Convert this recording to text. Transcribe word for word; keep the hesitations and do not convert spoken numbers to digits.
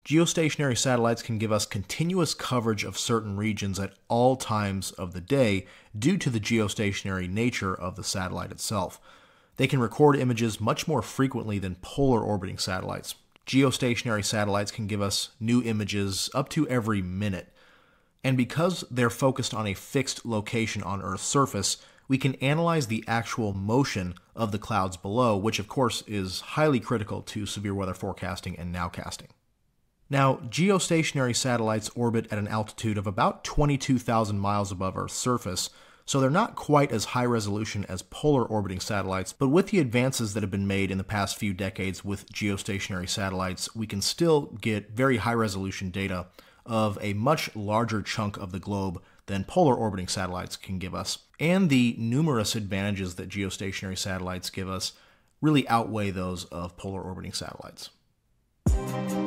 Geostationary satellites can give us continuous coverage of certain regions at all times of the day due to the geostationary nature of the satellite itself. They can record images much more frequently than polar orbiting satellites. Geostationary satellites can give us new images up to every minute. And because they're focused on a fixed location on Earth's surface, we can analyze the actual motion of the clouds below, which of course is highly critical to severe weather forecasting and nowcasting. Now, geostationary satellites orbit at an altitude of about twenty-two thousand miles above Earth's surface, so they're not quite as high resolution as polar orbiting satellites, but with the advances that have been made in the past few decades with geostationary satellites, we can still get very high resolution data of a much larger chunk of the globe than polar orbiting satellites can give us. And the numerous advantages that geostationary satellites give us really outweigh those of polar orbiting satellites.